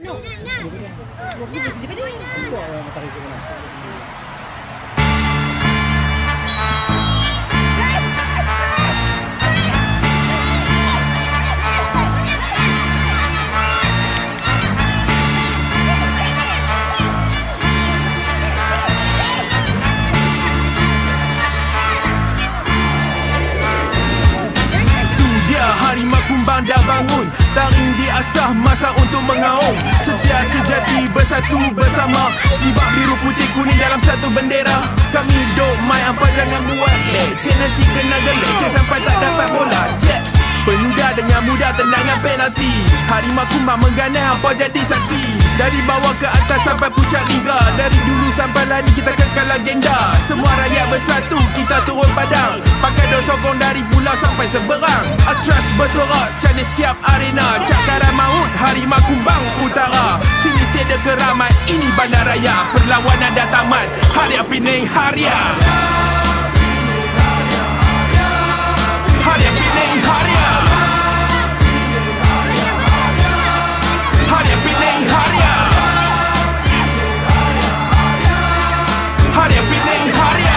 Ano? Harimau kumbang dah bangun, taring diasah, masa untuk mengaum. Setia sejati bersatu bersama, tibak biru putih kuning dalam satu bendera. Kami dok mai apa jangan buat leceh, nanti kena geleceh sampai tak dapat bola. Cek pemuda dengan muda tendangan penalti, harimau kumbang menggana apa jadi saksi. Dari bawah ke atas sampai puncak liga, dari dulu sampai lani kita kekal legenda. Semua rakyat bersatu, kita turun padang, pakai dos sokong dari pulau sampai seberang. Atras bersorak, canis setiap arena, cakaran maut, harimau kumbang utara. Sini stadium keramai, ini bandaraya, perlawanan dah tamat, Haria Pinang Haria. Haria Pinang Haria. Haria Pinang Haria. Haria Pinang Haria.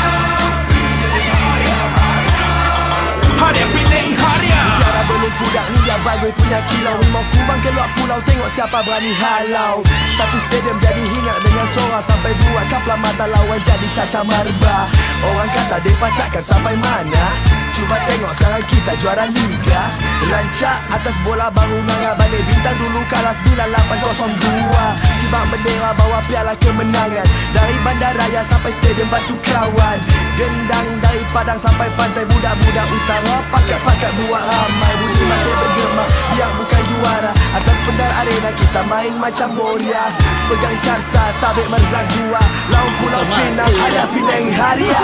Haria Pinang Haria. Cara belum pudak ni dia bagai punya kilau. Harimau kumbang keluar pulau, tengok siapa berani halau. Satu stadium jadi hingat dengan sorak, sampai buat kaplan mata lawan jadi caca marba. Orang kata depa takkan sampai mana, cuba tengok sekarang kita juara liga. Rancak atas bola baru ngangah balik bintang, dulu kalah 9802. Tibak bendera bawa piala kemenangan, dari bandaraya sampai stadium Batu Kawan. Gendang dari Padang sampai pantai, budak-budak utara pakat-pakat buat ramai. Bunyi masih bergema, biar bukan juara, atas pendar arena kita main macam Moria. Pegang carta, tabik merzak jua, laut Pulau Pinang, Haria Pinang Haria.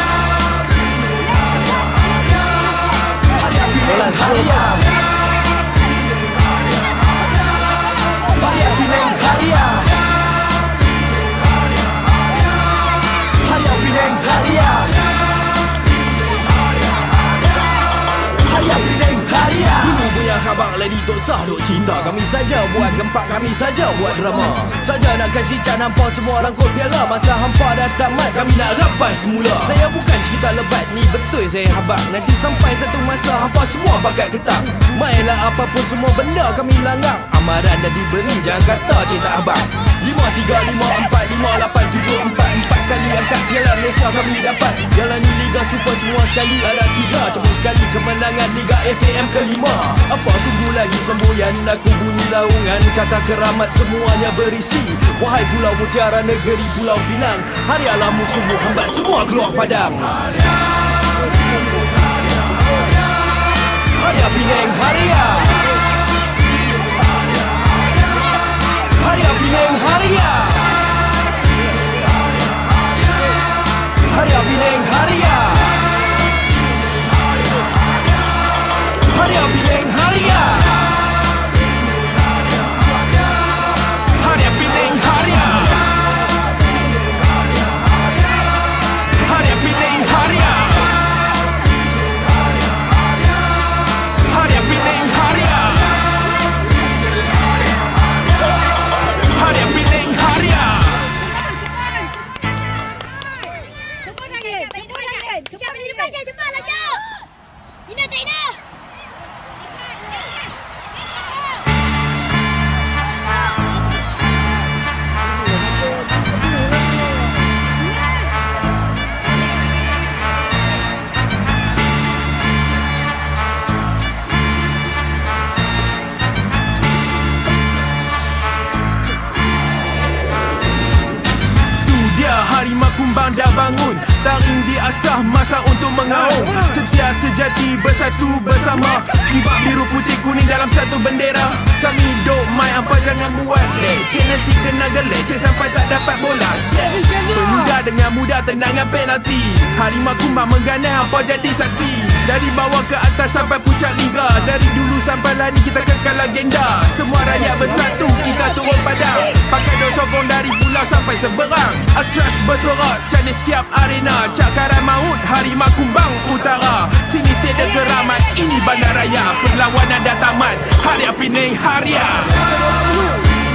Haria Pinang Haria. Haria Pinang Haria. Haria Pinang Haria. Haria Pinang Haria. Dulu punya khabar lady tok sah duk cinta, kami saja buat gempak, kami saja buat drama. Saja nak kasih cak nampak semua rangkut piala, masa hampa dah tamat kami nak rapat semula. Saya bukan cerita lebat ni, betul saya habak, nanti sampai satu masa hampa semua bakat ketak. Mainlah apapun semua benda kami langgar, amaran dah diberi jangan kata cinta abang. 5, 3, 5, 4, 5, 8, 7, 4 4 kali angkat piala Malaysia kami dapat. Jalani Liga Super semua sekali ada 3, cabut sekali kemenangan Liga FAM kelima. Apa tunggu lagi semboyan, aku bunyi laungan, kata keramat semuanya berisi. Wahai Pulau Mutiara, negeri Pulau Pinang, harialah musuhmu hambat semua keluar padang. Haria Pinang Haria. Haria Pinang Haria. Haria Pinang Haria. Haria Pinang Haria. Haria Pinang Haria. Haria Pinang Haria. Haria Pinang Haria. Haria Pinang Haria. Siapa di depan saya sempat lah, Cok. Ina, Cik Ina. Harimau kumbang dah bangun, taring diasah, masa untuk mengaum. Setia sejati bersatu bersama, tibak biru putih kuning dalam satu bendera. Kami dok mai apa jangan buat leceh, nanti kena geleceh sampai tak dapat bola. Pemuda dengan muda tendangan penalti, harimau kumbang menggana apa jadi saksi. Dari bawah ke atas sampai puncak liga, dari dulu sampai lani kita kekal legenda. Semua rakyat bersatu, kita turun padang, pakai dos sokong dari pulau sampai seberang. Atras bersorak, canis setiap arena, cakaran maut, harimau kumbang utara. Sini stadium keramai, ini bandaraya, perlawanan dah tamat, Haria Pinang Haria.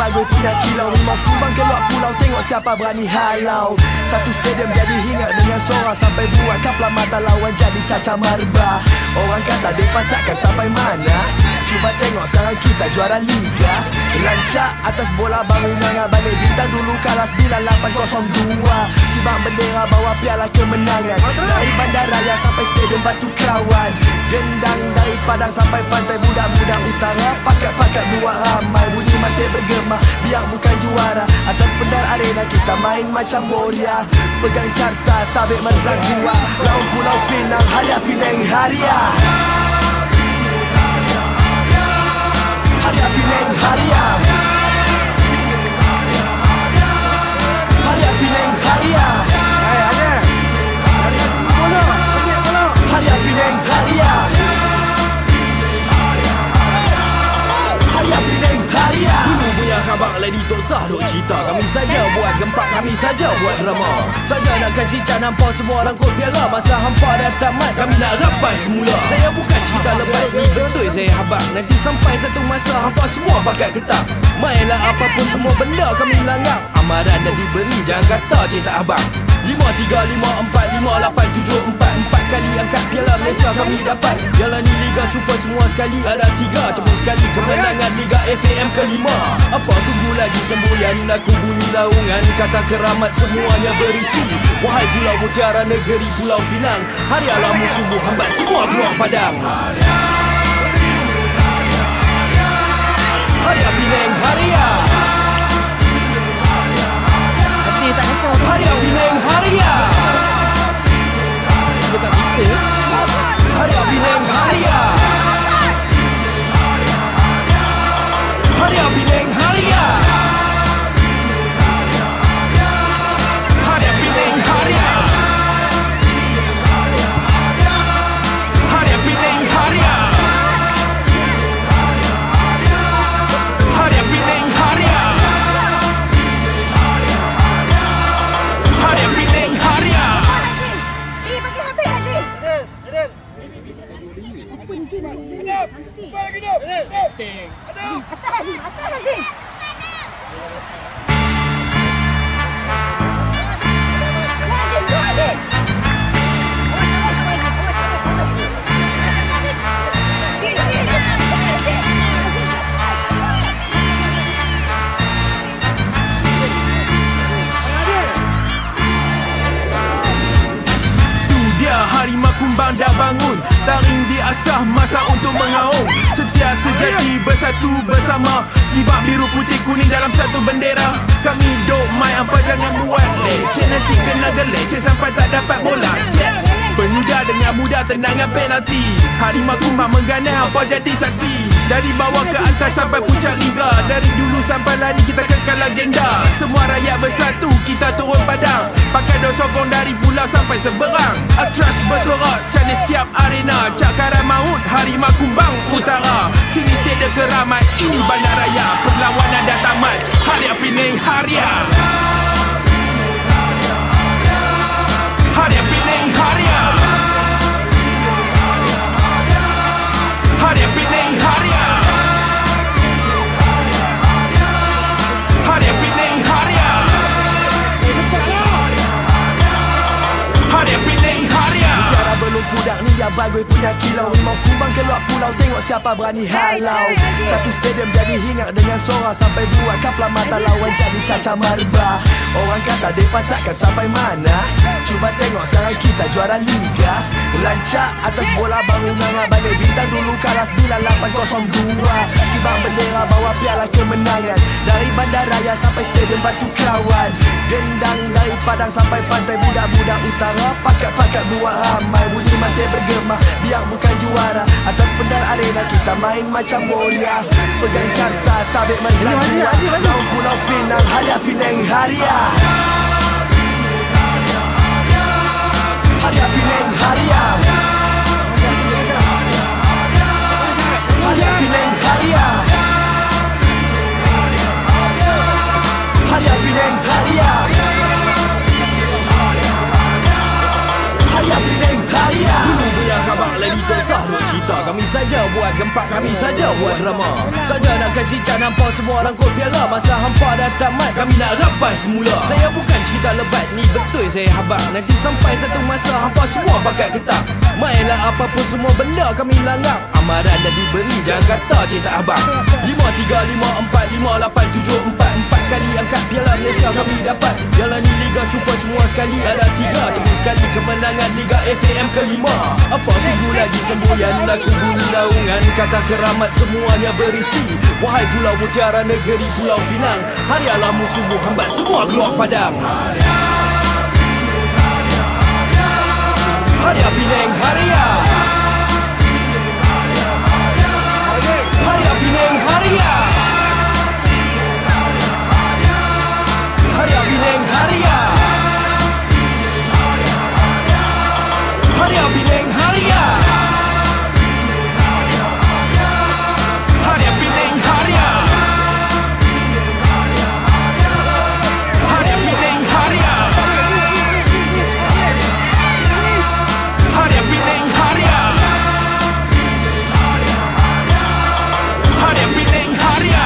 bagui punya kilau. Rimau kumbang keluar pulau, tengok siapa berani halau. Satu stadium jadi hingat dengan sora, sampai buat kapla mata lawan jadi caca marba. Orang kata depa takkan sampai mana, cuba tengok sekarang kita juara liga. Rancak atas bola bangun nganga, balik bintang dulu kalah 9802. Kibang bendera bawa piala kemenangan, dari bandaraya sampai stadium Batu Kawan. Gendang dari Padang sampai pantai, budak-budak utara pakat-pakat buat ramai. Bunyi masih bergema biar bukan juara, atas pendar arena kita main macam Boria. Pegang carta tabik merzak gua, laut Pulau Pinang Haria Pinang Haria. Haria Pinang Haria. Haria Pinang Haria. Haria Pinang Haria. Haria Pinang Haria. Dulu punya khabar lady tok sah duk cerita, kami saja buat gempak, kami saja buat drama. Saja nak kasih can hampa semua rangkut piala. Masa hampa dah tamat, kami nak rapat semula. Saya bukan cerita lebat ni, betul saya habaq. Nanti sampai satu masa hampa semua pakat ketak. Mainlah apapun semua benda kami langgar. Amaran dah diberi, jangan kata cerita abang. 5, 3, 5, 4, 5, 8, 7, 4. 4 kali angkat piala Malaysia kami dapat. Jalani Liga Super semua sekali ada 3. Cepuk sekali kemenangan Liga FAM ke-5. Apa tunggu lagi semboyan, aku bunyi laungan. Kata keramat semuanya berisi. Wahai Pulau Mutiara negeri Pulau Pinang, harialah musuh hambat semua keluar padang. Haria Pinang Haria. Haria Pinang Haria. Haria Pinang Haria. Haria Pinang Haria. Haria Pinang Haria. Haria Pinang Haria. Haria Pinang Haria. Haria Pinang Haria. Eh, bagi habis Haziq. Atas Haziq, atas Haziq. Harimau kumbang dah bangun, taring diasah masa untuk mengaung. Setia sejati bersatu bersama, kibak biru putih kuning dalam satu bendera. Kami dok main apa jangan buat leceh, nanti kena geleceh sampai tak dapat bola. Cek pemuda dengan muda tendangan penalti. Harimau kumbang menggana apa jadi saksi. Dari bawah ke atas sampai puncak liga, dari dulu sampai lari kita kekal legenda. Semua rakyat bersatu kita turun padang, pakai dos sokong dari pulau sampai seberang. Atras bersorak canis setiap arena, cakaran maut Harimau Kumbang Utara. Sini stadium keramat, ini bandaraya. Perlawanan dah tamat, Haria Pinang Haria. Haria Pinang Haria. Haria Pinang Haria. Haria Pinang Haria. Haria Pinang Haria. Bicara belum pudak ni dia bagui punya kilau. Rimau kumbang keluar pulau, tengok siapa berani halau. Satu stadium jadi hingat dengan sora, sampai buat kapla mata lawan jadi caca marba. Orang kata depa takkan sampai mana, cuba tengok sekarang kita juara liga. Rancak atas bola bangun nganga, balik bintang dulu kalah 9802. Kibang bendera bawa piala kemenangan, dari bandaraya sampai stadium Batu Kawan. Gendang dari Padang sampai pantai, budak-budak utara pakat-pakat buat ramai. Bunyi masih bergema biar bukan juara, atas pendar arena kita main macam Boria. Pegang carta tabik merzak gua, laut Pulau Pinang Haria Pinang Haria. Haria Pinang Haria. Haria Pinang Haria. Haria Pinang Haria. Haria Pinang Haria. Dulu punya khabar lady tok sah duk cerita, cita. Kami saja buat gempak, kami saja buat drama. Saja nak kasih cat nampak semua rangkut piala. Masa hampa dah tamat, kami nak rapat semula. Saya bukan cerita lebat, ni betul saya habaq. Nanti sampai satu masa hampa semua pakai ketak. Mainlah apapun semua benda kami langgar. Amaran dah diberi, jangan kata cerita abang. 5, 3, 5, 4, 5, 8, 7, 4. 4 kali angkat piala Malaysia kami dapat. Jalani Liga Super semua sekali ada 3. Cepat sekali kemenangan Liga FAM ke-5. Apa tunggu lagi semboyan laku bunyi laungan. Kata keramat semuanya berisi. Wahai Pulau Mutiara negeri Pulau Pinang, hari alam subuh hambat semua keluar padang. Haria Penang, Haria. Haria Penang, Haria. Haria Penang, Haria. Haria Penang, Haria. Haria Penang, Haria. Haria Penang, Haria. Haria Penang, Haria. Haria Penang, Haria.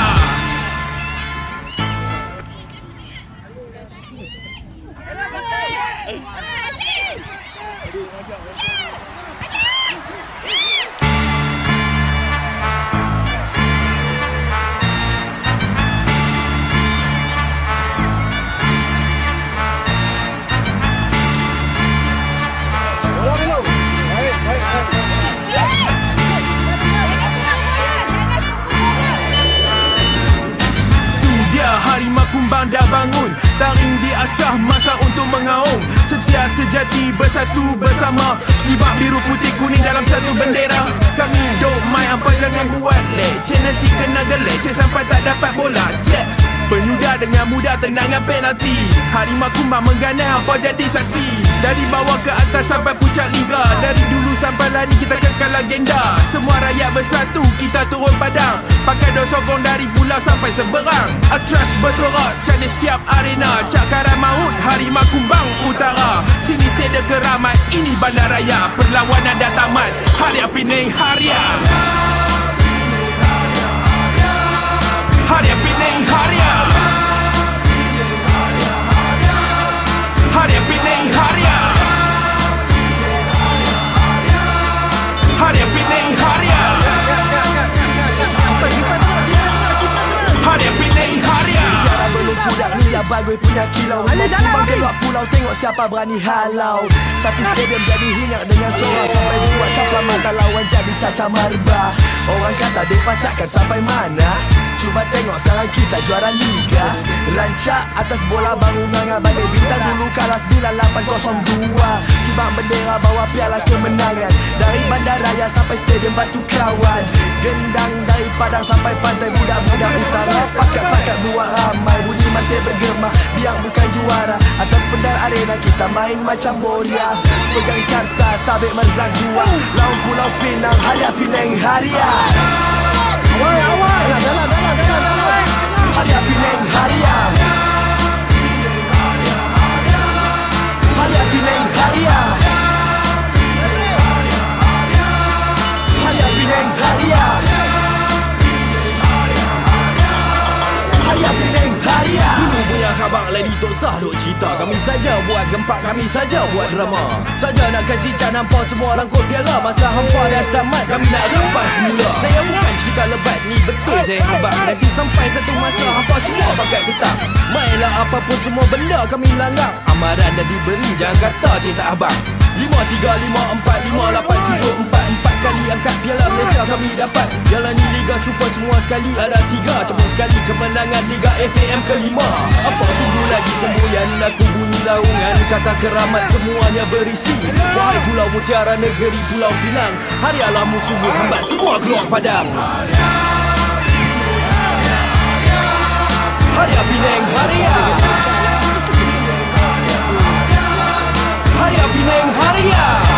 Harimau kumbang dah bangun, taring diasah masa untuk mengaung. Setia sejati bersatu bersama, libak biru putih kuning dalam satu bendera. Kami dok main apa jangan buat leceh, nanti kena geleceh sampai tak dapat bola. Cek penyudah dengan mudah tendangan penalti. Harimau kumbang menggana apa jadi saksi. Dari bawah ke atas sampai puncak liga, dari dulu sampai lani kita kekal legenda. Semua rakyat bersatu, kita turun padang. Pakai dos sokong dari pulau sampai seberang. Atras bersorak, challenge setiap arena. Cakaran maut, Harimau Kumbang Utara. Sini stadium keramat, ini bandaraya. Perlawanan dah tamat, Haria Penang, Haria. Haria Penang, Haria. Haria Penang, Haria. Haria Penang, Haria. Haria Penang, Haria. Bicara belum pudak ni ya bagui punya kilau. Kumbang keluar pulau tengok siapa berani halau. Satu stadium jadi hingat dengan sorak. Sampai buat kapal mata lawan jadi caca marba. Orang kata depa takkan sampai mana. Cuba tengok sekarang kita juara Liga. Rancak atas bola bangun nganga bagai bintang dulu kalah 9802. Kibang bendera bawa piala kemenangan. Dari bandaraya sampai stadium Batu Kawan. Gendang dari Padang sampai pantai budak-budak utara. Pakat-pakat buat ramai, bunyi masih bergema. Biar bukan juara, atas pendar arena kita main macam Boria. Pegang carta, tabik merzak dua. Lawan Pulau Pinang, Haria Penang, Haria. Awal. Dalam. Haria Penang, Haria. Haria Penang, Haria. Haria Penang, Haria. Haria Penang, Haria. Dulu punya khabar lady tok sah duk cerita. Kami saja buat gempak, kami saja buat drama. Saja nak kasih cat nampak semua rangkut piala. Masa hampa dah tamat, kami nak rapat semula. Saya bukan cerita lebat, ni betul saya habaq. Nanti sampai satu masa hampa semua pakai ketak. Mainlah apapun semua benda kami langgar. Amaran dah diberi, jangan kata cerita abang. 5, 3, 5, 4, 5, 8, 7, 4. 4 kali angkat piala Malaysia kami dapat. Jalani Liga Super semua sekali ada 3. Cepat sekali kemenangan Liga FAM ke-5. Apa tunggu lagi semboyan laku bunyi laungan. Kata keramat semuanya berisi. Wahai Pulau Mutiara negeri Pulau Pinang, hari alam subuh hambat semua keluar padang. Haria Penang, Haria. Haria Penang, Haria.